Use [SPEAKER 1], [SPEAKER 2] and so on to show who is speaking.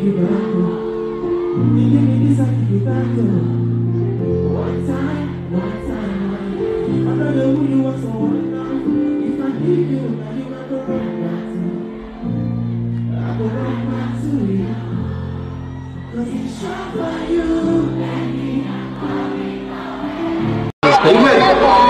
[SPEAKER 1] give you back. You give me this, I give you back. One time. I don't know who you are, so if I need you, now you got to run back to me. I go run back to you. Cause it's short for you. Are you ready?